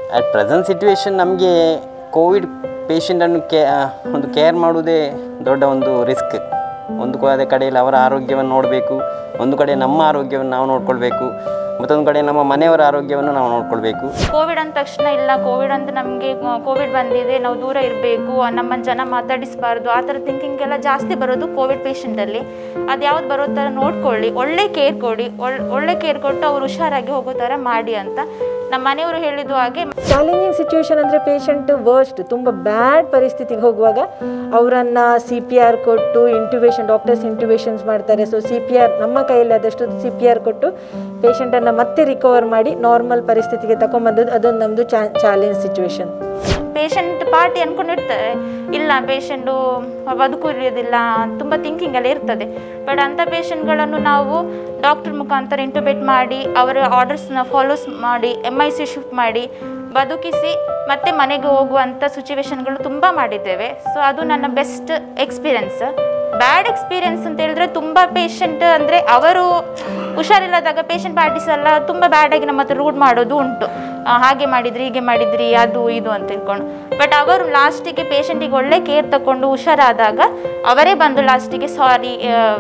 At present situation ನಮಗೆ covid ಪೇಷಂಟನ್ನು ಒಂದು ಕೇರ್ ಮಾಡುವುದೇ ದೊಡ್ಡ ಒಂದು ರಿಸ್ಕ್. ಒಂದು ಕಡೆಯಲ್ಲಿ ಅವರ ಆರೋಗ್ಯವನ್ನು ನೋಡಬೇಕು, ಒಂದು ಕಡೆ ನಮ್ಮ ಆರೋಗ್ಯವನ್ನು ನಾವು ನೋಡ್ಕೊಳ್ಬೇಕು, ಮತ್ತೊಂದು ಕಡೆ ನಮ್ಮ ಮನೆಯವರ ಆರೋಗ್ಯವನ್ನು ನಾವು ನೋಡ್ಕೊಳ್ಬೇಕು. ಕೋವಿಡ್ ಅಂದ ತಕ್ಷಣ ಇಲ್ಲ ಕೋವಿಡ್ ಅಂತ ನಮಗೆ ಕೋವಿಡ್ ಬಂದಿದೆ ನಾವು ದೂರ ಇರಬೇಕು, ನಮ್ಮ ಜನ ಮಾತಾಡಿಸಬಾರ್ದು, ಆ ಥರ ಥಿಂಕಿಂಗ್ ಎಲ್ಲ ಜಾಸ್ತಿ ಬರೋದು ಕೋವಿಡ್ ಪೇಷಂಟಲ್ಲಿ. ಅದು ಯಾವ್ದು ಬರೋ ಥರ ನೋಡ್ಕೊಳ್ಳಿ, ಒಳ್ಳೆ ಕೇರ್ ಕೊಡಿ, ಒಳ್ಳೆ ಕೇರ್ ಕೊಟ್ಟು ಅವ್ರು ಹುಷಾರಾಗಿ ಹೋಗೋ ಥರ ಮಾಡಿ ಅಂತ ನಮ್ಮ ಮನೆಯವರು ಹೇಳಿದ್ದು. ಹಾಗೆ ಚಾಲೆಂಜಿಂಗ್ ಸಿಚುವೇಶನ್ ಅಂದರೆ ಪೇಷಂಟ್ ವರ್ಸ್ಟ್ ತುಂಬ ಬ್ಯಾಡ್ ಪರಿಸ್ಥಿತಿಗೆ ಹೋಗುವಾಗ ಅವರನ್ನು CPR ಕೊಟ್ಟು ಡಾಕ್ಟರ್ಸ್ ಇಂಟ್ಯುಬೇಷನ್ಸ್ ಮಾಡ್ತಾರೆ. ಸೊ CPR ನಮ್ಮ ಕೈಯಲ್ಲಿ ಆದಷ್ಟು CPR ಕೊಟ್ಟು ಪೇಷಂಟನ್ನು ಮತ್ತೆ ರಿಕವರ್ ಮಾಡಿ ನಾರ್ಮಲ್ ಪರಿಸ್ಥಿತಿಗೆ ತಗೊಂಬಂದದ್ದು ಅದೊಂದು ನಮ್ಮದು ಚಾಲೆಂಜ್ ಸಿಚುವೇಶನ್. ಪೇಷಂಟ್ ಪಾರ್ಟಿ ಅಂದ್ಕೊಂಡಿರ್ತಾರೆ, ಇಲ್ಲ ಪೇಷಂಟು ಬದುಕುಳಿಯೋದಿಲ್ಲ, ತುಂಬ ಥಿಂಕಿಂಗ್ ಎಲ್ಲ ಇರ್ತದೆ. ಬಟ್ ಅಂಥ ಪೇಷಂಟ್ಗಳನ್ನು ನಾವು ಡಾಕ್ಟರ್ ಮುಖಾಂತರ ಇಂಟ್ಯುಬೇಟ್ ಮಾಡಿ ಅವರ ಆರ್ಡರ್ಸ್ನ ಫಾಲೋಸ್ ಮಾಡಿ MIC ಶಿಫ್ಟ್ ಮಾಡಿ ಬದುಕಿಸಿ ಮತ್ತೆ ಮನೆಗೆ ಹೋಗುವಂಥ ಸಿಚುವೇಶನ್ಗಳು ತುಂಬ ಮಾಡಿದ್ದೇವೆ. ಸೊ ಅದು ನನ್ನ ಬೆಸ್ಟ್ ಎಕ್ಸ್ಪೀರಿಯನ್ಸ್. ಬ್ಯಾಡ್ ಎಕ್ಸ್ಪೀರಿಯನ್ಸ್ ಅಂತ ಹೇಳಿದ್ರೆ ತುಂಬ ಪೇಷಂಟ್ ಅಂದರೆ ಅವರು ಹುಷಾರಿಲ್ಲದಾಗ ಪೇಷಂಟ್ ಪಾರ್ಟೀಸ್ ಎಲ್ಲ ತುಂಬ ಬ್ಯಾಡಾಗಿ ನಮ್ಮ ಹತ್ರ ರೂಡ್ ಮಾಡೋದು ಉಂಟು. ಹಾಗೆ ಮಾಡಿದ್ರಿ ಹೀಗೆ ಮಾಡಿದ್ರಿ ಅದು ಇದು ಅಂತ ತಿಳ್ಕೊಂಡು. ಬಟ್ ಅವರು ಲಾಸ್ಟಿಗೆ ಪೇಷಂಟಿಗೆ ಒಳ್ಳೆ ಕೇರ್ ತಗೊಂಡು ಹುಷಾರಾದಾಗ ಅವರೇ ಬಂದು ಲಾಸ್ಟಿಗೆ ಸಾರಿ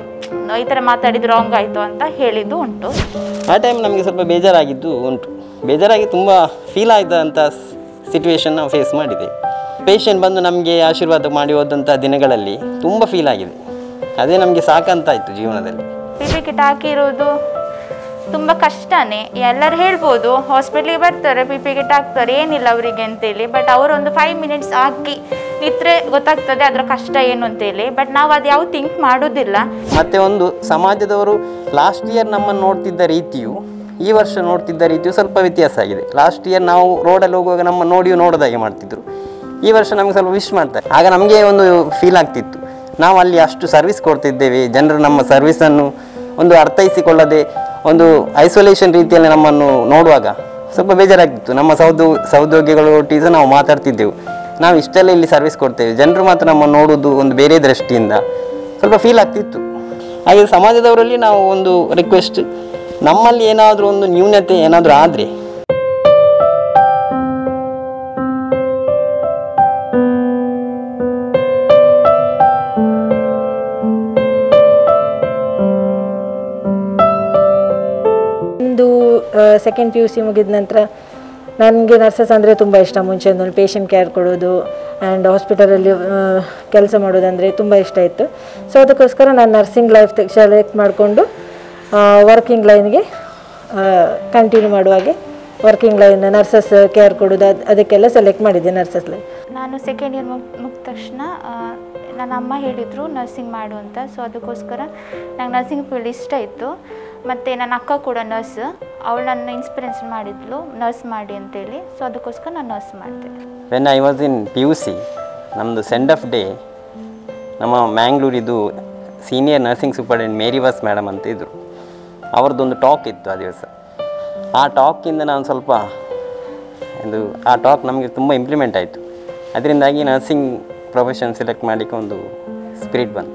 ಈ ಥರ ಮಾತಾಡಿದ್ದು ರಾಂಗ್ ಆಯಿತು ಅಂತ ಹೇಳಿದ್ದು ಉಂಟು. ಆ ಟೈಮ್ ನಮಗೆ ಸ್ವಲ್ಪ ಬೇಜಾರಾಗಿದ್ದು ಉಂಟು. ಬೇಜಾರಾಗಿ ತುಂಬ ಫೀಲ್ ಆಯ್ತಂಥ ಸಿಚುವೇಶನ್ ನಾವು ಫೇಸ್ ಮಾಡಿದ್ದೇವೆ. ಪೇಷಂಟ್ ಬಂದು ನಮಗೆ ಆಶೀರ್ವಾದ ಮಾಡಿ ಹೋದಂಥ ದಿನಗಳಲ್ಲಿ ತುಂಬ ಫೀಲ್ ಆಗಿದೆ. ಅದೇ ನಮಗೆ ಸಾಕಂತಾಯಿತು ಜೀವನದಲ್ಲಿ. PP ಕಿಟ್ ಹಾಕಿರೋದು ತುಂಬ ಕಷ್ಟನೇ. ಎಲ್ಲರೂ ಹೇಳ್ಬೋದು ಹಾಸ್ಪಿಟ್ಲಿಗೆ ಬರ್ತಾರೆ PP ಕಿಟ್ ಹಾಕ್ತಾರೆ ಏನಿಲ್ಲ ಅವರಿಗೆ ಅಂತೇಳಿ. ಬಟ್ ಅವರೊಂದು 5 ಮಿನಿಟ್ಸ್ ಹಾಕಿ ನಿಂತರೆ ಗೊತ್ತಾಗ್ತದೆ ಅದರ ಕಷ್ಟ ಏನು ಅಂತೇಳಿ. ಬಟ್ ನಾವು ಅದು ಯಾವ ಥಿಂಕ್ ಮಾಡೋದಿಲ್ಲ. ಮತ್ತು ಒಂದು ಸಮಾಜದವರು ಲಾಸ್ಟ್ ಇಯರ್ ನಮ್ಮನ್ನು ನೋಡ್ತಿದ್ದ ರೀತಿಯು ಈ ವರ್ಷ ನೋಡ್ತಿದ್ದ ರೀತಿಯು ಸ್ವಲ್ಪ ವ್ಯತ್ಯಾಸ ಆಗಿದೆ. ಲಾಸ್ಟ್ ಇಯರ್ ನಾವು ರೋಡಲ್ಲಿ ಹೋಗುವಾಗ ನಮ್ಮ ನೋಡೋದಾಗೆ ಮಾಡ್ತಿದ್ರು. ಈ ವರ್ಷ ನಮಗೆ ಸ್ವಲ್ಪ ವಿಶ್ ಮಾಡ್ತಾರೆ. ಆಗ ನಮಗೆ ಒಂದು ಫೀಲ್ ಆಗ್ತಿತ್ತು, ನಾವು ಅಲ್ಲಿ ಅಷ್ಟು ಸರ್ವಿಸ್ ಕೊಡ್ತಿದ್ದೇವೆ, ಜನರು ನಮ್ಮ ಸರ್ವಿಸನ್ನು ಒಂದು ಅರ್ಥೈಸಿಕೊಳ್ಳದೆ ಒಂದು ಐಸೋಲೇಷನ್ ರೀತಿಯಲ್ಲಿ ನಮ್ಮನ್ನು ನೋಡುವಾಗ ಸ್ವಲ್ಪ ಬೇಜಾರಾಗ್ತಿತ್ತು. ನಮ್ಮ ಸಹೋದ್ಯೋಗಿಗಳು ಒಟ್ಟಿಗೆ ಸಹ ನಾವು ಮಾತಾಡ್ತಿದ್ದೆವು, ನಾವು ಇಷ್ಟೆಲ್ಲ ಇಲ್ಲಿ ಸರ್ವಿಸ್ ಕೊಡ್ತೇವೆ, ಜನರು ಮಾತ್ರ ನಮ್ಮನ್ನು ನೋಡೋದು ಒಂದು ಬೇರೆ ದೃಷ್ಟಿಯಿಂದ ಸ್ವಲ್ಪ ಫೀಲ್ ಆಗ್ತಿತ್ತು. ಹಾಗೆ ಸಮಾಜದವರಲ್ಲಿ ನಾವು ಒಂದು ರಿಕ್ವೆಸ್ಟ್, ನಮ್ಮಲ್ಲಿ ಏನಾದರೂ ಒಂದು ನ್ಯೂನತೆ ಏನಾದರೂ ಆದರೆ ಸೆಕೆಂಡ್ PUC ಮುಗಿದ ನಂತರ ನನಗೆ ನರ್ಸಸ್ ಅಂದರೆ ತುಂಬ ಇಷ್ಟ. ಮುಂಚೆ ಒಂದು ಪೇಷಂಟ್ ಕೇರ್ ಕೊಡೋದು ಆ್ಯಂಡ್ ಹಾಸ್ಪಿಟಲಲ್ಲಿ ಕೆಲಸ ಮಾಡೋದಂದರೆ ತುಂಬ ಇಷ್ಟ ಇತ್ತು. ಸೊ ಅದಕ್ಕೋಸ್ಕರ ನಾನು ನರ್ಸಿಂಗ್ ಲೈಫ್ ಸೆಲೆಕ್ಟ್ ಮಾಡಿಕೊಂಡು ವರ್ಕಿಂಗ್ ಲೈನ್ಗೆ ಕಂಟಿನ್ಯೂ ಮಾಡುವಾಗೆ ವರ್ಕಿಂಗ್ ಲೈನ್ ನರ್ಸಸ್ ಕೇರ್ ಕೊಡೋದು ಅದಕ್ಕೆಲ್ಲ ಸೆಲೆಕ್ಟ್ ಮಾಡಿದ್ದೆ ನರ್ಸಸ್ ಲೈನ್. ನಾನು ಸೆಕೆಂಡ್ ಇಯರ್ ಮುಗಿದ ತಕ್ಷಣ ನನ್ನ ಅಮ್ಮ ಹೇಳಿದರು ನರ್ಸಿಂಗ್ ಮಾಡು ಅಂತ. ಸೊ ಅದಕ್ಕೋಸ್ಕರ ನಂಗೆ ನರ್ಸಿಂಗ್ ಫೀಲ್ಡ್ ಇಷ್ಟ ಇತ್ತು. ಮತ್ತು ನನ್ನ ಅಕ್ಕ ಕೂಡ ನರ್ಸ್, ಅವಳು ನನ್ನ ಇನ್ಸ್ಪಿರೇಷನ್ ಮಾಡಿದ್ಲು ನರ್ಸ್ ಮಾಡಿ ಅಂತೇಳಿ. ಸೊ ಅದಕ್ಕೋಸ್ಕರ ನಾನು ನರ್ಸ್ ಮಾಡಿದೆ. When I was in PUC ನಮ್ಮದು ಸೆಂಡ್ ಆಫ್ ಡೇ ನಮ್ಮ ಮ್ಯಾಂಗ್ಳೂರಿದು senior nursing superintendent Mary Vas madam ಅಂತ ಇದ್ದರು. ಅವ್ರದ್ದೊಂದು ಟಾಕ್ ಇತ್ತು ಆ ದಿವಸ. ಆ ಟಾಕಿಂದ ನಾನು ಸ್ವಲ್ಪ ಆ ಟಾಕ್ ನಮಗೆ ತುಂಬ ಇಂಪ್ಲಿಮೆಂಟ್ ಆಯಿತು. ಅದರಿಂದಾಗಿ ನರ್ಸಿಂಗ್ ಪ್ರೊಫೆಷನ್ ಸೆಲೆಕ್ಟ್ ಮಾಡಲಿಕ್ಕೆ ಒಂದು ಸ್ಪಿರಿಟ್ ಬಂತು.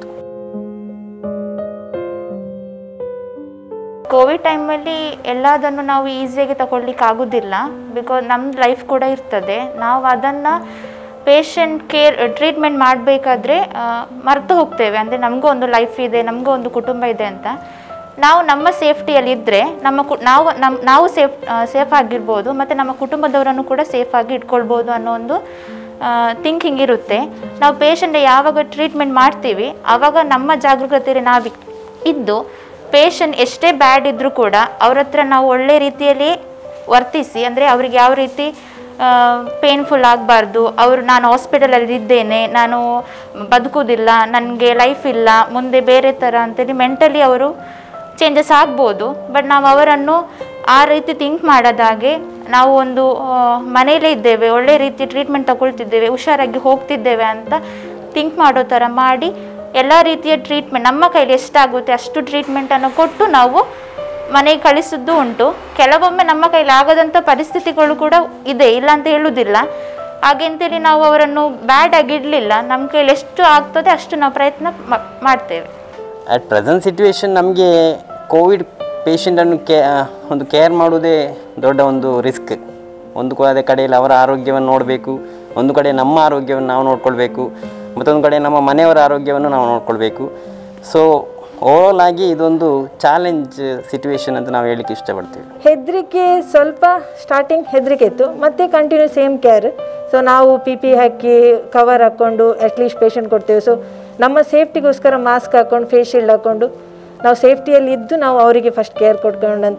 ಕೋವಿಡ್ ಟೈಮಲ್ಲಿ ಎಲ್ಲದನ್ನು ನಾವು ಈಸಿಯಾಗಿ ತಗೊಳ್ಲಿಕ್ಕೆ ಆಗೋದಿಲ್ಲ. ಬಿಕಾಸ್ ನಮ್ಮ ಲೈಫ್ ಕೂಡ ಇರ್ತದೆ. ನಾವು ಅದನ್ನು ಪೇಷಂಟ್ ಕೇರ್ ಟ್ರೀಟ್ಮೆಂಟ್ ಮಾಡಬೇಕಾದ್ರೆ ಮರೆತು ಹೋಗ್ತೇವೆ. ಅಂದರೆ ನಮಗೂ ಒಂದು ಲೈಫ್ ಇದೆ, ನಮಗೂ ಒಂದು ಕುಟುಂಬ ಇದೆ ಅಂತ. ನಾವು ನಮ್ಮ ಸೇಫ್ಟಿಯಲ್ಲಿದ್ದರೆ ನಾವು ಸೇಫ್ ಆಗಿರ್ಬೋದು, ಮತ್ತು ನಮ್ಮ ಕುಟುಂಬದವರನ್ನು ಕೂಡ ಸೇಫಾಗಿ ಇಟ್ಕೊಳ್ಬೋದು ಅನ್ನೋ ಒಂದು ಥಿಂಕಿಂಗ್ ಇರುತ್ತೆ. ನಾವು ಪೇಷಂಟ್ ಯಾವಾಗ ಟ್ರೀಟ್ಮೆಂಟ್ ಮಾಡ್ತೀವಿ ಆವಾಗ ನಮ್ಮ ಜಾಗರೂಕತೆಯಲ್ಲಿ ನಾವು ಇದ್ದು ಪೇಷಂಟ್ ಎಷ್ಟೇ ಬ್ಯಾಡ್ ಇದ್ದರೂ ಕೂಡ ಅವ್ರ ಹತ್ರ ನಾವು ಒಳ್ಳೆ ರೀತಿಯಲ್ಲಿ ವರ್ತಿಸಿ, ಅಂದರೆ ಅವ್ರಿಗೆ ಯಾವ ರೀತಿ ಪೇನ್ಫುಲ್ ಆಗಬಾರ್ದು, ನಾನು ಹಾಸ್ಪಿಟಲಲ್ಲಿ ಇದ್ದೇನೆ, ನಾನು ಬದುಕೋದಿಲ್ಲ, ನನಗೆ ಲೈಫ್ ಇಲ್ಲ, ಮುಂದೆ ಬೇರೆ ಥರ ಅಂತೇಳಿ ಮೆಂಟಲಿ ಅವರು ಚೇಂಜಸ್ ಆಗ್ಬೋದು. ಬಟ್ ನಾವು ಅವರನ್ನು ಆ ರೀತಿ ಥಿಂಕ್ ಮಾಡೋದಾಗೆ ನಾವು ಒಂದು ಮನೆಯಲ್ಲೇ ಇದ್ದೇವೆ, ಒಳ್ಳೆ ರೀತಿ ಟ್ರೀಟ್ಮೆಂಟ್ ತಗೊಳ್ತಿದ್ದೇವೆ, ಹುಷಾರಾಗಿ ಹೋಗ್ತಿದ್ದೇವೆ ಅಂತ ಥಿಂಕ್ ಮಾಡೋ ಥರ ಮಾಡಿ ಎಲ್ಲ ರೀತಿಯ ಟ್ರೀಟ್ಮೆಂಟ್ ನಮ್ಮ ಕೈಲಿ ಎಷ್ಟಾಗುತ್ತೆ ಅಷ್ಟು ಟ್ರೀಟ್ಮೆಂಟನ್ನು ಕೊಟ್ಟು ನಾವು ಮನೆಗೆ ಕಳಿಸೋದು ಉಂಟು. ಕೆಲವೊಮ್ಮೆ ನಮ್ಮ ಕೈಲಿ ಆಗದಂಥ ಪರಿಸ್ಥಿತಿಗಳು ಕೂಡ ಇದೆ, ಇಲ್ಲ ಅಂತ ಹೇಳುವುದಿಲ್ಲ. ಹಾಗೆಂತೇಳಿ ನಾವು ಅವರನ್ನು ಬ್ಯಾಡ್ ಆಗಿ ಇಡಲಿಲ್ಲ. ನಮ್ಮ ಕೈಲಿ ಎಷ್ಟು ಆಗ್ತದೆ ಅಷ್ಟು ನಾವು ಪ್ರಯತ್ನ ಮಾಡ್ತೇವೆ. ಅಟ್ ಪ್ರೆಸೆಂಟ್ ಸಿಚುವೇಶನ್ ನಮಗೆ ಕೋವಿಡ್ ಪೇಷಂಟನ್ನು ಒಂದು ಕೇರ್ ಮಾಡೋದೇ ದೊಡ್ಡ ಒಂದು ರಿಸ್ಕ್. ಒಂದು ಕಡೆಯಲ್ಲಿ ಅವರ ಆರೋಗ್ಯವನ್ನು ನೋಡಬೇಕು, ಒಂದು ಕಡೆ ನಮ್ಮ ಆರೋಗ್ಯವನ್ನು ನಾವು ನೋಡ್ಕೊಳ್ಬೇಕು, ಮತ್ತೊಂದು ಕಡೆ ನಮ್ಮ ಮನೆಯವರ ಆರೋಗ್ಯವನ್ನು ನಾವು ನೋಡ್ಕೊಳ್ಬೇಕು. ಸೊ ಓವರಾಲ್ ಆಗಿ ಇದೊಂದು ಚಾಲೆಂಜ್ ಸಿಚುವೇಶನ್ ಅಂತ ನಾವು ಹೇಳಲಿಕ್ಕೆ ಇಷ್ಟಪಡ್ತೀವಿ. ಹೆದರಿಕೆ ಸ್ವಲ್ಪ ಸ್ಟಾರ್ಟಿಂಗ್ ಹೆದರಿಕೆ ಇತ್ತು, ಮತ್ತು ಕಂಟಿನ್ಯೂ ಸೇಮ್ ಕೇರ್. ಸೊ ನಾವು PPE ಹಾಕಿ ಕವರ್ ಹಾಕ್ಕೊಂಡು ಅಟ್ಲೀಸ್ಟ್ ಪೇಷಂಟ್ ಕೊಡ್ತೇವೆ. ಸೊ ನಮ್ಮ ಸೇಫ್ಟಿಗೋಸ್ಕರ ಮಾಸ್ಕ್ ಹಾಕ್ಕೊಂಡು ಫೇಸ್ ಶೀಲ್ಡ್ ಹಾಕ್ಕೊಂಡು ನಾವು ಸೇಫ್ಟಿಯಲ್ಲಿ ಇದ್ದು ನಾವು ಅವರಿಗೆ ಫಸ್ಟ್ ಕೇರ್ ಕೊಟ್ಕೊಂಡಂತ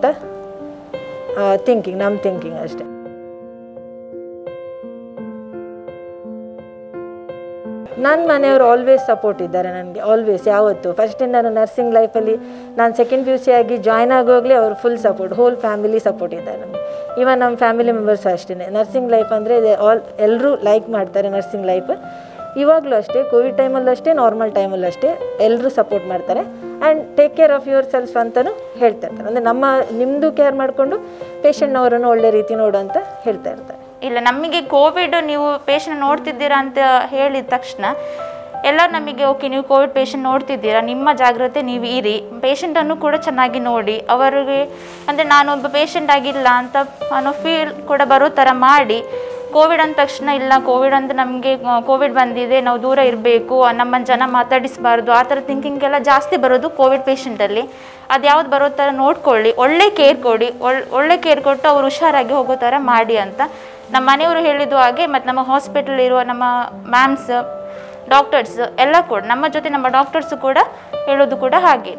ನಮ್ಮ ಥಿಂಕಿಂಗ್ ಅಷ್ಟೇ. ನನ್ನ ಮನೆಯವರು ಆಲ್ವೇಸ್ ಸಪೋರ್ಟ್ ಇದ್ದಾರೆ ನನಗೆ, ಆಲ್ವೇಸ್, ಯಾವತ್ತು ಫಸ್ಟಿಂದ ನಾನು ನರ್ಸಿಂಗ್ ಲೈಫಲ್ಲಿ ನಾನು ಸೆಕೆಂಡ್ PUC ಆಗಿ ಜಾಯ್ನ್ ಆಗೋಗ್ಲಿ ಅವರು full support, whole family support ಇದ್ದಾರೆ ನಮಗೆ. ಇವನ್ ನಮ್ಮ ಫ್ಯಾಮಿಲಿ ಮೆಂಬರ್ಸು ಅಷ್ಟೇ. ನರ್ಸಿಂಗ್ ಲೈಫ್ ಅಂದರೆ ಎಲ್ಲರೂ ಲೈಕ್ ಮಾಡ್ತಾರೆ ನರ್ಸಿಂಗ್ ಲೈಫ್. ಇವಾಗಲೂ ಅಷ್ಟೇ, ಕೋವಿಡ್ ಟೈಮಲ್ಲೂ ಅಷ್ಟೇ, ನಾರ್ಮಲ್ ಟೈಮಲ್ಲೂ ಅಷ್ಟೇ ಎಲ್ಲರೂ ಸಪೋರ್ಟ್ ಮಾಡ್ತಾರೆ. And take care of yourself ಅಂತಲೂ ಹೇಳ್ತಾ ಇರ್ತಾರೆ. ಅಂದರೆ ನಿಮ್ಮದು ಕೇರ್ ಮಾಡಿಕೊಂಡು ಪೇಷಂಟ್ನವರನ್ನು ಒಳ್ಳೆ ರೀತಿ ನೋಡು ಅಂತ ಹೇಳ್ತಾ ಇರ್ತಾರೆ. ಇಲ್ಲ, ನಮಗೆ ಕೋವಿಡ್ ನೀವು ಪೇಷಂಟ್ ನೋಡ್ತಿದ್ದೀರಾ ಅಂತ ಹೇಳಿದ ತಕ್ಷಣ ಎಲ್ಲ ನಮಗೆ ಓಕೆ, ನೀವು ಕೋವಿಡ್ ಪೇಷಂಟ್ ನೋಡ್ತಿದ್ದೀರಾ, ನಿಮ್ಮ ಜಾಗ್ರತೆ ನೀವು ಇರಿ, ಪೇಷಂಟನ್ನು ಕೂಡ ಚೆನ್ನಾಗಿ ನೋಡಿ, ಅವರಿಗೆ ಅಂದರೆ ನಾನೊಬ್ಬ ಪೇಷಂಟ್ ಆಗಿಲ್ಲ ಅಂತ ಅನ್ನೋ ಫೀಲ್ ಕೂಡ ಬರೋ ಥರ ಮಾಡಿ. ಕೋವಿಡ್ ಅಂದ ತಕ್ಷಣ ಇಲ್ಲ ಕೋವಿಡ್ ಅಂತ ನಮಗೆ ಕೋವಿಡ್ ಬಂದಿದೆ, ನಾವು ದೂರ ಇರಬೇಕು, ನಮ್ಮ ಜನ ಮಾತಾಡಿಸಬಾರ್ದು, ಆ ಥರ ಥಿಂಕಿಂಗ್ ಎಲ್ಲ ಜಾಸ್ತಿ ಬರೋದು ಕೋವಿಡ್ ಪೇಷಂಟಲ್ಲಿ. ಅದು ಯಾವ್ದು ಬರೋ ಥರ ನೋಡ್ಕೊಳ್ಳಿ, ಒಳ್ಳೆ ಕೇರ್ ಕೊಡಿ, ಒಳ್ಳೆ ಕೇರ್ ಕೊಟ್ಟು ಅವ್ರು ಹುಷಾರಾಗಿ ಹೋಗೋ ಥರ ಮಾಡಿ ಅಂತ ನಮ್ಮ ಮನೆಯವರು ಹೇಳಿದ್ದು ಹಾಗೆ. ಮತ್ತು ನಮ್ಮ ಹಾಸ್ಪಿಟಲ್ ಇರುವ ನಮ್ಮ ಮ್ಯಾಮ್ಸ್, ಡಾಕ್ಟರ್ಸ್ ಎಲ್ಲ ಕೂಡ ನಮ್ಮ ಜೊತೆ ನಮ್ಮ ಡಾಕ್ಟರ್ಸು ಕೂಡ ಹೇಳೋದು ಕೂಡ ಹಾಗೆ.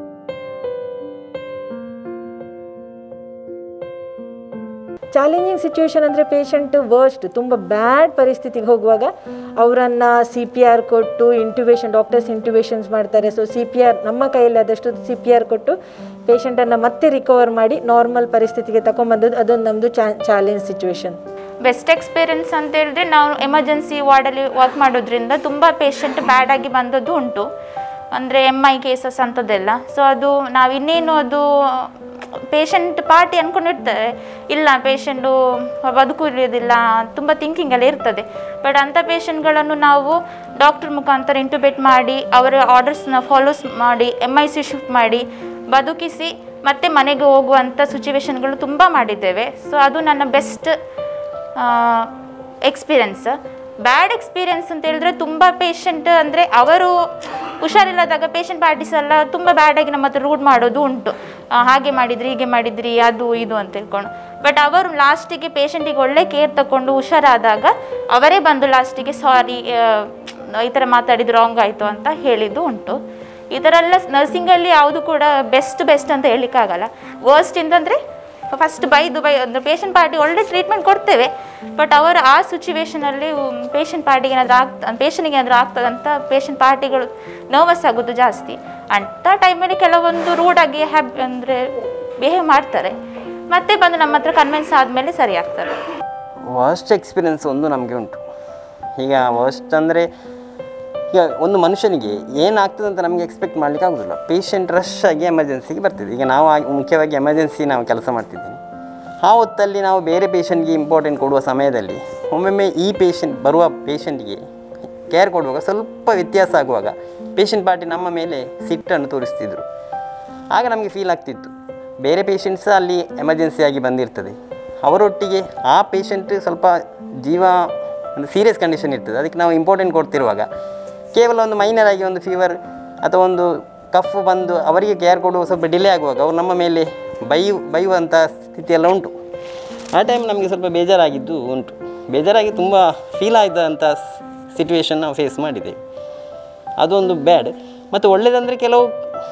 ಚಾಲೆಂಜಿಂಗ್ ಸಿಚುವೇಶನ್ ಅಂದರೆ ಪೇಷಂಟ್ ವರ್ಸ್ಟ್ ತುಂಬ ಬ್ಯಾಡ್ ಪರಿಸ್ಥಿತಿಗೆ ಹೋಗುವಾಗ ಅವರನ್ನು CPR ಕೊಟ್ಟು ಡಾಕ್ಟರ್ಸ್ ಇಂಟ್ಯುಬೇಷನ್ಸ್ ಮಾಡ್ತಾರೆ. ಸೊ CPR ನಮ್ಮ ಕೈಯಲ್ಲಿ ಆದಷ್ಟು CPR ಕೊಟ್ಟು ಪೇಷಂಟನ್ನು ಮತ್ತೆ ರಿಕವರ್ ಮಾಡಿ ನಾರ್ಮಲ್ ಪರಿಸ್ಥಿತಿಗೆ ತಗೊಂಬಂದದ್ದು ಅದೊಂದು ನಮ್ಮದು ಚಾಲೆಂಜ್ ಸಿಚುವೇಶನ್. ಬೆಸ್ಟ್ ಎಕ್ಸ್ಪೀರಿಯನ್ಸ್ ಅಂತ ಹೇಳಿದ್ರೆ ನಾವು ಎಮರ್ಜೆನ್ಸಿ ವಾರ್ಡಲ್ಲಿ ವರ್ಕ್ ಮಾಡೋದ್ರಿಂದ ತುಂಬ ಪೇಷಂಟ್ ಬ್ಯಾಡಾಗಿ ಬಂದದ್ದು ಉಂಟು, ಅಂದರೆ MI ಕೇಸಸ್ ಅಂಥದ್ದೆಲ್ಲ. ಸೊ ಅದು ನಾವು ಇನ್ನೇನು ಅದು ಪೇಷಂಟ್ ಪಾರ್ಟಿ ಅಂದ್ಕೊಂಡಿರ್ತಾರೆ, ಇಲ್ಲ ಪೇಷಂಟು ಬದುಕುಳಿಯೋದಿಲ್ಲ, ತುಂಬ ಥಿಂಕಿಂಗಲ್ಲಿ ಇರ್ತದೆ. ಬಟ್ ಅಂಥ ಪೇಷಂಟ್ಗಳನ್ನು ನಾವು ಡಾಕ್ಟರ್ ಮುಖಾಂತರ ಇಂಟ್ಯುಬೇಟ್ ಮಾಡಿ ಅವರ ಆರ್ಡರ್ಸ್ನ ಫಾಲೋಸ್ ಮಾಡಿ MIC ಶಿಫ್ಟ್ ಮಾಡಿ ಬದುಕಿಸಿ ಮತ್ತೆ ಮನೆಗೆ ಹೋಗುವಂಥ ಸಿಚುವೇಶನ್ಗಳು ತುಂಬ ಮಾಡಿದ್ದೇವೆ. ಸೊ ಅದು ನನ್ನ ಬೆಸ್ಟ್ ಎಕ್ಸ್ಪೀರಿಯನ್ಸ್. ಬ್ಯಾಡ್ ಎಕ್ಸ್ಪೀರಿಯನ್ಸ್ ಅಂತ ಹೇಳಿದ್ರೆ ತುಂಬ ಪೇಷಂಟ್ ಅಂದರೆ ಅವರು ಹುಷಾರಿಲ್ಲದಾಗ ಪೇಷಂಟ್ ಪಾರ್ಟೀಸ್ ಎಲ್ಲ ತುಂಬ ಬ್ಯಾಡಾಗಿ ನಮ್ಮ ಹತ್ರ ರೂಡ್ ಮಾಡೋದು ಉಂಟು, ಹಾಗೆ ಮಾಡಿದ್ರಿ ಹೀಗೆ ಮಾಡಿದ್ರಿ ಅದು ಇದು ಅಂತ ಹೇಳ್ಕೊಂಡು. ಬಟ್ ಅವರು ಲಾಸ್ಟಿಗೆ ಪೇಷಂಟಿಗೆ ಒಳ್ಳೆ ಕೇರ್ ತಗೊಂಡು ಹುಷಾರಾದಾಗ ಅವರೇ ಬಂದು ಲಾಸ್ಟಿಗೆ ಸಾರಿ ಈ ಥರ ಮಾತಾಡಿದ್ದು ರಾಂಗ್ ಆಯಿತು ಅಂತ ಹೇಳಿದ್ದು ಉಂಟು. ಈ ಥರ ಎಲ್ಲ ನರ್ಸಿಂಗಲ್ಲಿ ಯಾವುದು ಕೂಡ ಬೆಸ್ಟ್ ಅಂತ ಹೇಳಲಿಕ್ಕಾಗಲ್ಲ. ವರ್ಸ್ಟ್ ಅಂತಂದರೆ ಫಸ್ಟ್ ಬೈದು ಅಂದರೆ ಪೇಷಂಟ್ ಪಾರ್ಟಿ ಒಳ್ಳೆ ಟ್ರೀಟ್ಮೆಂಟ್ ಕೊಡ್ತೇವೆ, ಬಟ್ ಅವರು ಆ ಸಿಚುವೇಷನಲ್ಲಿ ಪೇಷಂಟ್ ಪಾರ್ಟಿಗೆ ಏನಾದರೂ ಆಗ್ತದಂತ ಪೇಷಂಟ್ ಪಾರ್ಟಿಗಳು ನರ್ವಸ್ ಆಗೋದು ಜಾಸ್ತಿ. ಅಂಥ ಟೈಮಲ್ಲಿ ಕೆಲವೊಂದು ರೂಡಾಗಿ ಅಂದರೆ ಬಿಹೇವ್ ಮಾಡ್ತಾರೆ, ಮತ್ತೆ ಬಂದು ನಮ್ಮ ಹತ್ರ ಕನ್ವಿನ್ಸ್ ಆದಮೇಲೆ ಸರಿ ಆಗ್ತಾರೆ. ವರ್ಸ್ಟ್ ಎಕ್ಸ್ಪೀರಿಯೆನ್ಸ್ ಒಂದು ನಮಗೆ ಉಂಟು. ಈಗ ವರ್ಸ್ಟ್ ಅಂದರೆ ಈಗ ಒಂದು ಮನುಷ್ಯನಿಗೆ ಏನಾಗ್ತದೆ ಅಂತ ನಮಗೆ ಎಕ್ಸ್ಪೆಕ್ಟ್ ಮಾಡಲಿಕ್ಕೆ ಆಗೋದಿಲ್ಲ. ಪೇಷಂಟ್ ರಶ್ ಆಗಿ ಎಮರ್ಜೆನ್ಸಿಗೆ ಬರ್ತಿದೆ. ಈಗ ನಾವು ಮುಖ್ಯವಾಗಿ ಎಮರ್ಜೆನ್ಸಿ ನಾವು ಕೆಲಸ ಮಾಡ್ತಿದ್ದೀನಿ. ಆ ಹೊತ್ತಲ್ಲಿ ನಾವು ಬೇರೆ ಪೇಷಂಟ್ಗೆ ಇಂಪಾರ್ಟೆಂಟ್ ಕೊಡುವ ಸಮಯದಲ್ಲಿ ಒಮ್ಮೊಮ್ಮೆ ಈ ಬರುವ ಪೇಷಂಟ್ಗೆ ಕೇರ್ ಕೊಡುವಾಗ ಸ್ವಲ್ಪ ವ್ಯತ್ಯಾಸ ಆಗುವಾಗ ಪೇಷಂಟ್ ಪಾರ್ಟಿ ನಮ್ಮ ಮೇಲೆ ಸಿಟ್ಟನ್ನು ತೋರಿಸ್ತಿದ್ರು. ಆಗ ನಮಗೆ ಫೀಲ್ ಆಗ್ತಿತ್ತು, ಬೇರೆ ಪೇಷಂಟ್ಸ್ ಅಲ್ಲಿ ಎಮರ್ಜೆನ್ಸಿಯಾಗಿ ಬಂದಿರ್ತದೆ, ಅವರೊಟ್ಟಿಗೆ ಆ ಪೇಷಂಟ್ ಸ್ವಲ್ಪ ಜೀವ ಒಂದು ಸೀರಿಯಸ್ ಕಂಡೀಷನ್ ಇರ್ತದೆ, ಅದಕ್ಕೆ ನಾವು ಇಂಪಾರ್ಟೆಂಟ್ ಕೊಡ್ತಿರುವಾಗ ಕೇವಲ ಒಂದು ಮೈನರ್ ಆಗಿ ಒಂದು ಫೀವರ್ ಅಥವಾ ಒಂದು ಕಫ್ ಬಂದು ಅವರಿಗೆ ಕೇರ್ ಕೊಡುವ ಸ್ವಲ್ಪ ಡಿಲೇ ಆಗುವಾಗ ಅವರು ನಮ್ಮ ಮೇಲೆ ಬೈಯುವಂಥ ಸ್ಥಿತಿಯೆಲ್ಲ ಉಂಟು. ಆ ಟೈಮ್ ನಮಗೆ ಸ್ವಲ್ಪ ಬೇಜಾರಾಗಿದ್ದು ಉಂಟು. ಬೇಜಾರಾಗಿ ತುಂಬ ಫೀಲ್ ಆದಂಥ ಸಿಚುವೇಶನ್ ನಾವು ಫೇಸ್ ಮಾಡಿದ್ದೇವೆ. ಅದೊಂದು ಬ್ಯಾಡ್. ಮತ್ತು ಒಳ್ಳೆಯದಂದರೆ ಕೆಲವು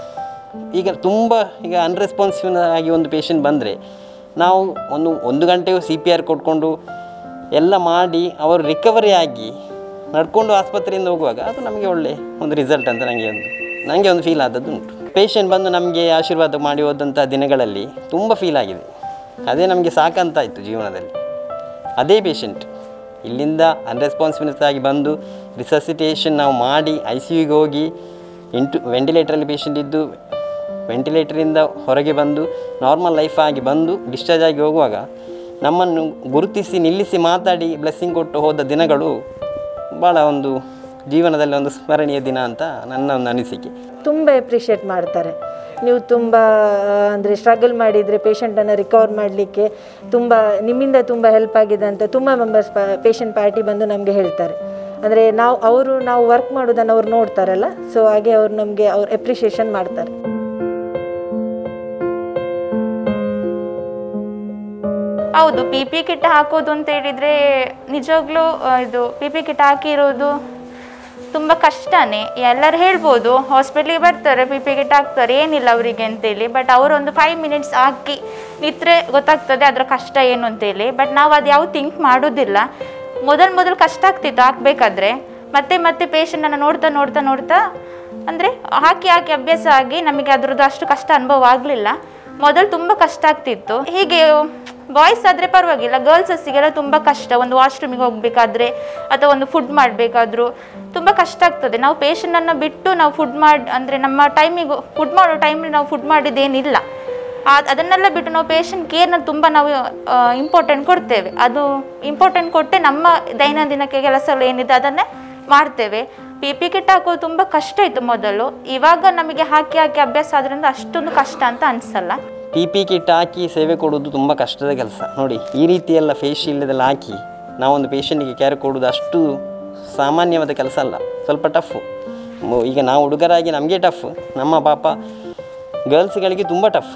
ಈಗ ಅನ್ರೆಸ್ಪಾನ್ಸಿವ್ ಆಗಿ ಒಂದು ಪೇಷಂಟ್ ಬಂದರೆ ನಾವು ಒಂದು ಗಂಟೆಯು CPR ಕೊಟ್ಕೊಂಡು ಎಲ್ಲ ಮಾಡಿ ಅವರು ರಿಕವರಿ ಆಗಿ ನಡ್ಕೊಂಡು ಆಸ್ಪತ್ರೆಯಿಂದ ಹೋಗುವಾಗ ಅದು ನಮಗೆ ಒಳ್ಳೆ ಒಂದು ರಿಸಲ್ಟ್ ಅಂತ ನನಗೆ ಒಂದು ಫೀಲ್ ಆದದ್ದು ಉಂಟು. ಪೇಷಂಟ್ ಬಂದು ನಮಗೆ ಆಶೀರ್ವಾದ ಮಾಡಿ ಹೋದಂಥ ದಿನಗಳಲ್ಲಿ ತುಂಬ ಫೀಲ್ ಆಗಿದೆ. ಅದೇ ನಮಗೆ ಸಾಕಂತಾಯಿತು ಜೀವನದಲ್ಲಿ. ಅದೇ ಪೇಷಂಟ್ ಇಲ್ಲಿಂದ ಅನ್ರೆಸ್ಪಾನ್ಸಿವ್ನೆಸ್ ಆಗಿ ಬಂದು ರಿಸಸಿಟೇಷನ್ ನಾವು ಮಾಡಿ ICUಗೆ ಹೋಗಿ ವೆಂಟಿಲೇಟ್ರಲ್ಲಿ ಪೇಷಂಟ್ ಇದ್ದು ವೆಂಟಿಲೇಟರಿಂದ ಹೊರಗೆ ಬಂದು ನಾರ್ಮಲ್ ಲೈಫ್ ಆಗಿ ಬಂದು ಡಿಸ್ಚಾರ್ಜ್ ಆಗಿ ಹೋಗುವಾಗ ನಮ್ಮನ್ನು ಗುರುತಿಸಿ ನಿಲ್ಲಿಸಿ ಮಾತಾಡಿ ಬ್ಲೆಸ್ಸಿಂಗ್ ಕೊಟ್ಟು ಹೋದ ದಿನಗಳು ಭಾಳ ಒಂದು ಜೀವನದಲ್ಲಿ ಒಂದು ಸ್ಮರಣೀಯ ದಿನ ಅಂತ ನನ್ನ ಒಂದು ಅನಿಸಿಕೆ. ತುಂಬ ಎಪ್ರಿಷಿಯೇಟ್ ಮಾಡ್ತಾರೆ. ನೀವು ತುಂಬ ಅಂದರೆ ಸ್ಟ್ರಗಲ್ ಮಾಡಿದರೆ ಪೇಷಂಟನ್ನು ರಿಕವರ್ ಮಾಡಲಿಕ್ಕೆ ನಿಮ್ಮಿಂದ ತುಂಬ ಹೆಲ್ಪ್ ಆಗಿದೆ ಅಂತ ತುಂಬ ಮೆಂಬರ್ಸ್ ಪೇಷಂಟ್ ಪಾರ್ಟಿ ಬಂದು ನಮಗೆ ಹೇಳ್ತಾರೆ. ಅಂದರೆ ನಾವು ವರ್ಕ್ ಮಾಡೋದನ್ನು ಅವ್ರು ನೋಡ್ತಾರಲ್ಲ, ಸೊ ಹಾಗೆ ಅವ್ರು ನಮಗೆ ಅಪ್ರಿಷಿಯೇಷನ್ ಮಾಡ್ತಾರೆ. ಹೌದು, ಪಿ ಪಿ ಕಿಟ್ ಹಾಕೋದು ಅಂತ ಹೇಳಿದರೆ ನಿಜವಾಗ್ಲೂ ಇದು ಪಿ ಪಿ ಕಿಟ್ ಹಾಕಿರೋದು ತುಂಬ ಕಷ್ಟನೇ. ಎಲ್ಲರೂ ಹೇಳ್ಬೋದು ಹಾಸ್ಪಿಟ್ಲಿಗೆ ಬರ್ತಾರೆ ಪಿ ಪಿ ಕಿಟ್ ಹಾಕ್ತಾರೆ ಏನಿಲ್ಲ ಅವರಿಗೆ ಅಂತೇಳಿ, ಬಟ್ ಅವರೊಂದು 5 ಮಿನಿಟ್ಸ್ ಹಾಕಿ ನಿಂತರೆ ಗೊತ್ತಾಗ್ತದೆ ಅದರ ಕಷ್ಟ ಏನು ಅಂತೇಳಿ. ಬಟ್ ನಾವು ಅದು ಯಾವ ಥಿಂಕ್ ಮಾಡೋದಿಲ್ಲ. ಮೊದಲು ಕಷ್ಟ ಆಗ್ತಿತ್ತು ಹಾಕಬೇಕಾದ್ರೆ, ಮತ್ತೆ ಪೇಷಂಟನ್ನು ನೋಡ್ತಾ ಅಂದರೆ ಹಾಕಿ ಅಭ್ಯಾಸ ಆಗಿ ನಮಗೆ ಅದರದ್ದು ಅಷ್ಟು ಕಷ್ಟ ಅನುಭವ ಆಗಲಿಲ್ಲ. ಮೊದಲು ತುಂಬ ಕಷ್ಟ ಆಗ್ತಿತ್ತು. ಹೀಗೆ ಬಾಯ್ಸ್ ಆದರೆ ಪರವಾಗಿಲ್ಲ, ಗರ್ಲ್ಸಸ್ಸಿಗೆಲ್ಲ ತುಂಬ ಕಷ್ಟ. ಒಂದು ವಾಶ್ರೂಮಿಗೆ ಹೋಗಬೇಕಾದ್ರೆ ಅಥವಾ ಒಂದು ಫುಡ್ ಮಾಡಬೇಕಾದ್ರೂ ತುಂಬ ಕಷ್ಟ ಆಗ್ತದೆ. ನಾವು ಪೇಷಂಟನ್ನು ಬಿಟ್ಟು ನಾವು ಅಂದರೆ ನಮ್ಮ ಟೈಮಿಗೆ ಫುಡ್ ಮಾಡೋ ಟೈಮಲ್ಲಿ ನಾವು ಫುಡ್ ಮಾಡಿದ್ದೇನಿಲ್ಲ. ಅದನ್ನೆಲ್ಲ ಬಿಟ್ಟು ನಾವು ಪೇಷಂಟ್ ಕೇರ್ನ ತುಂಬ ನಾವು ಇಂಪಾರ್ಟೆಂಟ್ ಕೊಡ್ತೇವೆ. ಅದು ಇಂಪಾರ್ಟೆಂಟ್ ಕೊಟ್ಟೆ ನಮ್ಮ ದೈನಂದಿನಕ್ಕೆ ಕೆಲಸಗಳು ಏನಿದೆ ಅದನ್ನೇ ಮಾಡ್ತೇವೆ. ಪಿ ಪಿ ಕಿಟ್ ಹಾಕೋದು ತುಂಬ ಕಷ್ಟ ಇತ್ತು ಮೊದಲು. ಇವಾಗ ನಮಗೆ ಹಾಕಿ ಅಭ್ಯಾಸ ಆದ್ರಿಂದ ಅಷ್ಟೊಂದು ಕಷ್ಟ ಅಂತ ಅನಿಸಲ್ಲ. ಪಿ ಪಿ ಕಿಟ್ ಹಾಕಿ ಸೇವೆ ಕೊಡೋದು ತುಂಬ ಕಷ್ಟದ ಕೆಲಸ. ನೋಡಿ, ಈ ರೀತಿಯೆಲ್ಲ ಫೇಸ್ ಶೀಲ್ಡಲ್ಲಿ ಹಾಕಿ ನಾವೊಂದು ಪೇಷಂಟಿಗೆ ಕೇರ್ ಕೊಡೋದು ಅಷ್ಟು ಸಾಮಾನ್ಯವಾದ ಕೆಲಸ ಅಲ್ಲ, ಸ್ವಲ್ಪ ಟಫು. ಈಗ ನಾವು ಹುಡುಗರಾಗಿ ನಮಗೆ ಟಫ್, ನಮ್ಮ ಪಾಪ ಗರ್ಲ್ಸ್ಗಳಿಗೆ ತುಂಬ ಟಫ್.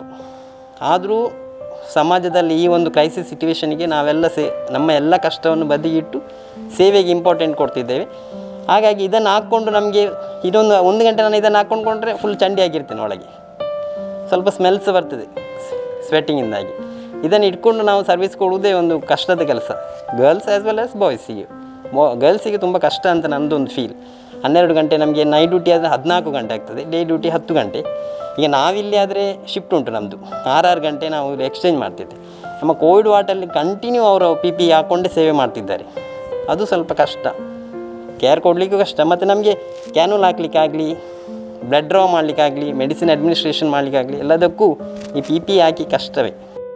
ಆದರೂ ಸಮಾಜದಲ್ಲಿ ಈ ಒಂದು ಕ್ರೈಸಿಸ್ ಸಿಚುವೇಷನ್ಗೆ ನಾವೆಲ್ಲ ನಮ್ಮ ಎಲ್ಲ ಕಷ್ಟವನ್ನು ಬದಿಗಿಟ್ಟು ಸೇವೆಗೆ ಇಂಪಾರ್ಟೆಂಟ್ ಕೊಡ್ತಿದ್ದೇವೆ. ಹಾಗಾಗಿ ಇದನ್ನು ಹಾಕ್ಕೊಂಡು ನಮಗೆ ಒಂದು ಗಂಟೆ ನಾನು ಇದನ್ನು ಹಾಕ್ಕೊಂಡ್ರೆ ಫುಲ್ ಚಂಡಿ ಆಗಿರ್ತೇನೆ ಒಳಗೆ. ಸ್ವಲ್ಪ ಸ್ಮೆಲ್ಸ್ ಬರ್ತದೆ ಸ್ವೆಟ್ಟಿಂಗಿಂದಾಗಿ. ಇದನ್ನು ಇಟ್ಕೊಂಡು ನಾವು ಸರ್ವಿಸ್ ಕೊಡುವುದೇ ಒಂದು ಕಷ್ಟದ ಕೆಲಸ, ಗರ್ಲ್ಸ್ ಆ್ಯಸ್ ವೆಲ್ ಆಸ್ ಬಾಯ್ಸಿಗೆ. ಗರ್ಲ್ಸಿಗೆ ತುಂಬ ಕಷ್ಟ ಅಂತ ನನ್ನದೊಂದು ಫೀಲ್. 12 ಗಂಟೆ ನಮಗೆ ನೈಟ್ ಡ್ಯೂಟಿ ಆದರೆ 14 ಗಂಟೆ ಆಗ್ತದೆ, ಡೇ ಡ್ಯೂಟಿ 10 ಗಂಟೆ. ಈಗ ನಾವಿಲ್ಲಿ ಆದರೆ ಶಿಫ್ಟ್ ಉಂಟು ನಮ್ಮದು, 6 ಗಂಟೆ ನಾವು ಎಕ್ಸ್ಚೇಂಜ್ ಮಾಡ್ತಿದ್ದೆ. ನಮ್ಮ ಕೋವಿಡ್ ವಾರ್ಡಲ್ಲಿ ಕಂಟಿನ್ಯೂ ಅವರು ಪಿ ಪಿ ಹಾಕ್ಕೊಂಡೇ ಸೇವೆ ಮಾಡ್ತಿದ್ದಾರೆ. ಅದು ಸ್ವಲ್ಪ ಕಷ್ಟ, ಕೇರ್ ಕೊಡಲಿಕ್ಕೂ ಕಷ್ಟ. ಮತ್ತು ನಮಗೆ ಕ್ಯಾನೂಲ್ ಹಾಕಲಿಕ್ಕಾಗಲಿ, ಬ್ಲಡ್ ಡ್ರಾ ಮಾಡಲಿಕ್ಕಾಗಲಿ, ಮೆಡಿಸಿನ್ ಅಡ್ಮಿನಿಸ್ಟ್ರೇಷನ್ ಮಾಡಲಿಕ್ಕಾಗಲಿ ಎಲ್ಲದಕ್ಕೂ ಈ ಪಿ ಪಿ ಹಾಕಿ ಕಷ್ಟವೇ.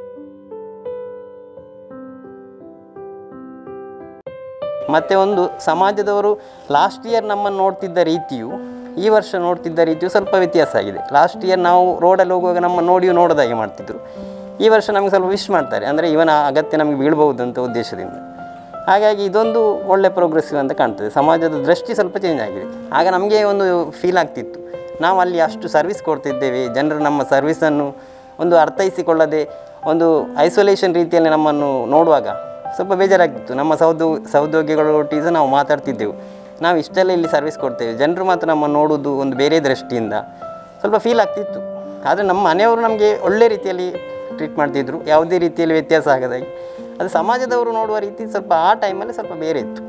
ಮತ್ತು ಒಂದು ಸಮಾಜದವರು ಲಾಸ್ಟ್ ಇಯರ್ ನಮ್ಮನ್ನು ನೋಡ್ತಿದ್ದ ರೀತಿಯು ಈ ವರ್ಷ ನೋಡ್ತಿದ್ದ ರೀತಿಯು ಸ್ವಲ್ಪ ವ್ಯತ್ಯಾಸ ಆಗಿದೆ. ಲಾಸ್ಟ್ ಇಯರ್ ನಾವು ರೋಡಲ್ಲಿ ಹೋಗುವಾಗ ನಮ್ಮ ನೋಡೋದಾಗೆ ಮಾಡ್ತಿದ್ದರು. ಈ ವರ್ಷ ನಮಗೆ ಸ್ವಲ್ಪ ವಿಶ್ ಮಾಡ್ತಾರೆ, ಅಂದರೆ ಇವನ ಅಗತ್ಯ ನಮಗೆ ಬೀಳ್ಬೋದು ಅಂತ ಉದ್ದೇಶದಿಂದ. ಹಾಗಾಗಿ ಇದೊಂದು ಒಳ್ಳೆ ಪ್ರೋಗ್ರೆಸಿವ್ ಅಂತ ಕಾಣ್ತದೆ. ಸಮಾಜದ ದೃಷ್ಟಿ ಸ್ವಲ್ಪ ಚೇಂಜ್ ಆಗಿದೆ. ಆಗ ನಮಗೆ ಒಂದು ಫೀಲ್ ಆಗ್ತಿತ್ತು, ನಾವು ಅಲ್ಲಿ ಅಷ್ಟು ಸರ್ವಿಸ್ ಕೊಡ್ತಿದ್ದೇವೆ, ಜನರು ನಮ್ಮ ಸರ್ವಿಸನ್ನು ಒಂದು ಅರ್ಥೈಸಿಕೊಳ್ಳದೆ ಒಂದು ಐಸೋಲೇಷನ್ ರೀತಿಯಲ್ಲಿ ನಮ್ಮನ್ನು ನೋಡುವಾಗ ಸ್ವಲ್ಪ ಬೇಜಾರಾಗ್ತಿತ್ತು. ನಮ್ಮ ಸಹೋದ್ಯೋಗಿಗಳೊಟ್ಟಿಗೆ ಸಹ ನಾವು ಮಾತಾಡ್ತಿದ್ದೆವು, ನಾವು ಇಷ್ಟೆಲ್ಲ ಇಲ್ಲಿ ಸರ್ವಿಸ್ ಕೊಡ್ತೇವೆ, ಜನರು ಮಾತ್ರ ನಮ್ಮನ್ನು ನೋಡೋದು ಒಂದು ಬೇರೆ ದೃಷ್ಟಿಯಿಂದ ಸ್ವಲ್ಪ ಫೀಲ್ ಆಗ್ತಿತ್ತು. ಆದರೆ ನಮ್ಮ ಮನೆಯವರು ನಮಗೆ ಒಳ್ಳೆ ರೀತಿಯಲ್ಲಿ ಟ್ರೀಟ್ ಮಾಡ್ತಿದ್ರು, ಯಾವುದೇ ರೀತಿಯಲ್ಲಿ ವ್ಯತ್ಯಾಸ ಆಗದಾಗಿ. ಅದು ಸಮಾಜದವರು ನೋಡುವ ರೀತಿ ಸ್ವಲ್ಪ ಆ ಟೈಮಲ್ಲಿ ಸ್ವಲ್ಪ ಬೇರೆ ಇತ್ತು.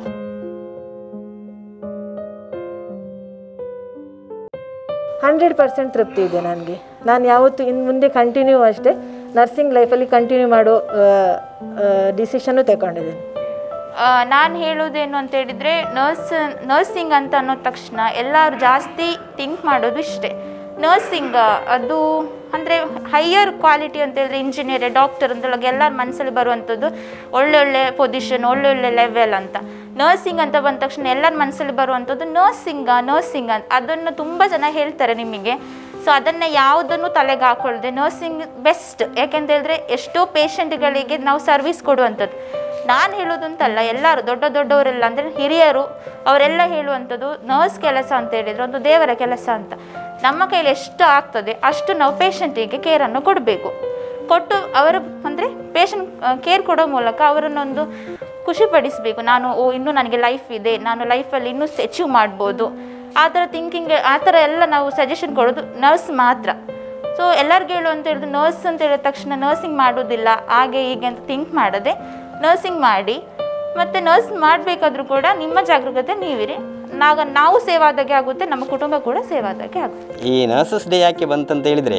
ಹಂಡ್ರೆಡ್ % ತೃಪ್ತಿ ಇದೆ ನನಗೆ. ನಾನು ಯಾವತ್ತೂ ಇನ್ನು ಮುಂದೆ ಕಂಟಿನ್ಯೂ ಅಷ್ಟೇ ನರ್ಸಿಂಗ್ ಲೈಫಲ್ಲಿ ಕಂಟಿನ್ಯೂ ಮಾಡೋ ಡಿಸಿಷನ್ನು ತಗೊಂಡಿದ್ದೀನಿ. ನಾನು ಹೇಳೋದೇನು ಅಂತ ಹೇಳಿದರೆ, ನರ್ಸಿಂಗ್ ಅಂತ ಅನ್ನೋ ತಕ್ಷಣ ಎಲ್ಲರೂ ಜಾಸ್ತಿ ಥಿಂಕ್ ಮಾಡೋದು ಇಷ್ಟೇ. ನರ್ಸಿಂಗ್ ಅದು ಅಂದರೆ ಹೈಯರ್ ಕ್ವಾಲಿಟಿ ಅಂತ ಹೇಳಿದ್ರೆ ಇಂಜಿನಿಯರ್, ಡಾಕ್ಟರ್ ಅಂತೇಳಿ ಎಲ್ಲರ ಮನಸ್ಸಲ್ಲಿ ಬರುವಂಥದ್ದು ಒಳ್ಳೊಳ್ಳೆ ಪೊಸಿಷನ್, ಒಳ್ಳೊಳ್ಳೆ ಲೆವೆಲ್ ಅಂತ. ನರ್ಸಿಂಗ್ ಅಂತ ಬಂದ ತಕ್ಷಣ ಎಲ್ಲರ ಮನಸ್ಸಲ್ಲಿ ಬರುವಂಥದ್ದು ನರ್ಸಿಂಗ್ ಅಂತ. ಅದನ್ನು ತುಂಬ ಜನ ಹೇಳ್ತಾರೆ ನಿಮಗೆ. ಸೊ ಅದನ್ನು ಯಾವುದನ್ನು ತಲೆಗೆ ಹಾಕ್ಕೊಳ್ಳದೆ ನರ್ಸಿಂಗ್ ಬೆಸ್ಟ್. ಯಾಕೆಂತ ಹೇಳಿದ್ರೆ ಎಷ್ಟೋ ಪೇಷಂಟ್ಗಳಿಗೆ ನಾವು ಸರ್ವಿಸ್ ಕೊಡುವಂಥದ್ದು. ನಾನು ಹೇಳೋದು ಅಂತಲ್ಲ, ಎಲ್ಲರೂ ದೊಡ್ಡವರೆಲ್ಲ ಅಂದರೆ ಹಿರಿಯರು ಅವರೆಲ್ಲ ಹೇಳುವಂಥದ್ದು ನರ್ಸ್ ಕೆಲಸ ಅಂತ ಹೇಳಿದರೆ ಒಂದು ದೇವರ ಕೆಲಸ ಅಂತ. ನಮ್ಮ ಕೈಲಿ ಎಷ್ಟು ಆಗ್ತದೆ ಅಷ್ಟು ನಾವು ಪೇಷಂಟಿಗೆ ಕೇರನ್ನು ಕೊಟ್ಟು ಅವರು ಅಂದರೆ ಪೇಷಂಟ್ ಕೇರ್ ಕೊಡೋ ಮೂಲಕ ಅವರನ್ನೊಂದು ಖುಷಿಪಡಿಸಬೇಕು. ಇನ್ನೂ ನನಗೆ ಲೈಫ್ ಇದೆ, ನಾನು ಲೈಫಲ್ಲಿ ಇನ್ನೂ ಅಚೀವ್ ಮಾಡ್ಬೋದು, ಆ ಥರ ಥಿಂಕಿಂಗ್, ಆ ಥರ ಎಲ್ಲ ನಾವು ಸಜೆಷನ್ ಕೊಡೋದು ನರ್ಸ್ ಮಾತ್ರ. ಸೊ ಎಲ್ಲರಿಗೂ ಹೇಳು ಅಂತ ಹೇಳಿದ್ರೆ ನರ್ಸ್ ಅಂತ ಹೇಳಿದ ತಕ್ಷಣ ನರ್ಸಿಂಗ್ ಮಾಡೋದಿಲ್ಲ ಹಾಗೆ ಹೀಗೆ ಅಂತ ಥಿಂಕ್ ಮಾಡದೆ ನರ್ಸಿಂಗ್ ಮಾಡಿ. ಮತ್ತು ನರ್ಸ್ ಮಾಡಬೇಕಾದ್ರೂ ಕೂಡ ನಿಮ್ಮ ಜಾಗರೂಕತೆ ನೀವಿರಿ. ನಾವು ಸೇವ್ ಆದಾಗೆ ಆಗುತ್ತೆ, ನಮ್ಮ ಕುಟುಂಬ ಕೂಡ ಸೇವ್ ಆದಾಗೆ ಆಗುತ್ತೆ. ಈ ನರ್ಸಸ್ ಡೇ ಯಾಕೆ ಬಂತಂತ ಹೇಳಿದರೆ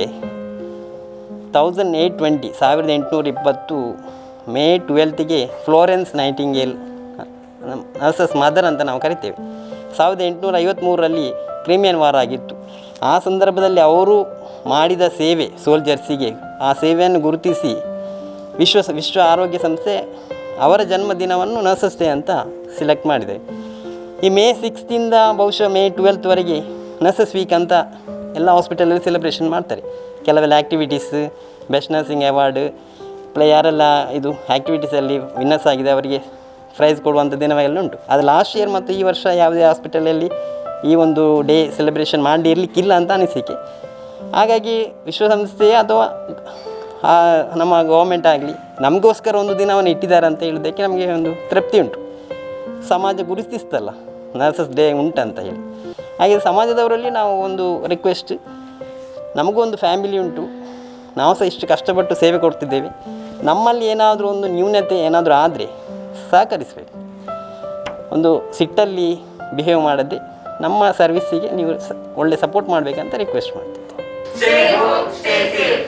1820 ಮೇ 12ಗೆ ಫ್ಲೋರೆನ್ಸ್ ನೈಟಿಂಗೇಲ್ ನರ್ಸಸ್ ಮದರ್ ಅಂತ ನಾವು ಕರಿತೇವೆ. 1853ರಲ್ಲಿ ಕ್ರಿಮಿಯನ್ ವಾರ್ ಆಗಿತ್ತು. ಆ ಸಂದರ್ಭದಲ್ಲಿ ಅವರು ಮಾಡಿದ ಸೇವೆ ಸೋಲ್ಜರ್ಸಿಗೆ, ಆ ಸೇವೆಯನ್ನು ಗುರುತಿಸಿ ವಿಶ್ವ ಆರೋಗ್ಯ ಸಂಸ್ಥೆ ಅವರ ಜನ್ಮದಿನವನ್ನು ನರ್ಸಸ್ ಡೇ ಅಂತ ಸಿಲೆಕ್ಟ್ ಮಾಡಿದೆ. ಈ ಮೇ 6 ಬಹುಶಃ ಮೇ 12ವರೆಗೆ ನರ್ಸಸ್ ವೀಕ್ ಅಂತ ಎಲ್ಲ ಹಾಸ್ಪಿಟಲಲ್ಲಿ ಸೆಲೆಬ್ರೇಷನ್ ಮಾಡ್ತಾರೆ. ಕೆಲವೆಲ್ಲ ಆ್ಯಕ್ಟಿವಿಟೀಸ್ ಬೆಸ್ಟ್ ನರ್ಸಿಂಗ್ ಅವಾರ್ಡ್ ಯಾರೆಲ್ಲ ಇದು ಆ್ಯಕ್ಟಿವಿಟೀಸಲ್ಲಿ ವಿನ್ನರ್ಸ್ ಆಗಿದೆ ಅವರಿಗೆ ಪ್ರೈಸ್ ಕೊಡುವಂಥ ದಿನವೆಲ್ಲ ಉಂಟು. ಅದು ಲಾಸ್ಟ್ ಇಯರ್ ಮತ್ತು ಈ ವರ್ಷ ಯಾವುದೇ ಹಾಸ್ಪಿಟಲಲ್ಲಿ ಈ ಒಂದು ಡೇ ಸೆಲೆಬ್ರೇಷನ್ ಮಾಡಿ ಇರಲಿಕ್ಕಿಲ್ಲ ಅಂತ ಅನಿಸಿಕೆ. ಹಾಗಾಗಿ ವಿಶ್ವಸಂಸ್ಥೆ ಅಥವಾ ನಮ್ಮ ಗೌರ್ಮೆಂಟ್ ಆಗಲಿ ನಮಗೋಸ್ಕರ ಒಂದು ದಿನವನ್ನು ಇಟ್ಟಿದ್ದಾರೆ ಅಂತ ಹೇಳೋದಕ್ಕೆ ನಮಗೆ ಒಂದು ತೃಪ್ತಿ ಉಂಟು. ಸಮಾಜ ಗುರುತಿಸ್ತಲ್ಲ ನರ್ಸಸ್ ಡೇ ಉಂಟಂತ ಹೇಳಿ. ಹಾಗೆ ಸಮಾಜದವರಲ್ಲಿ ನಾವು ಒಂದು ರಿಕ್ವೆಸ್ಟ್, ನಮಗೊಂದು ಫ್ಯಾಮಿಲಿ ಉಂಟು, ನಾವು ಸಹ ಇಷ್ಟು ಕಷ್ಟಪಟ್ಟು ಸೇವೆ ಕೊಡ್ತಿದ್ದೇವೆ. ನಮ್ಮಲ್ಲಿ ಏನಾದರೂ ಒಂದು ನ್ಯೂನತೆ ಏನಾದರೂ ಆದರೆ ಸಹಕರಿಸಬೇಕು. ಒಂದು ಸಿಟ್ಟಲ್ಲಿ ಬಿಹೇವ್ ಮಾಡದೆ ನಮ್ಮ ಸರ್ವಿಸ್ಸಿಗೆ ನೀವು ಒಳ್ಳೆ ಸಪೋರ್ಟ್ ಮಾಡಬೇಕಂತ ರಿಕ್ವೆಸ್ಟ್ ಮಾಡ್ತಿದ್ದೆ.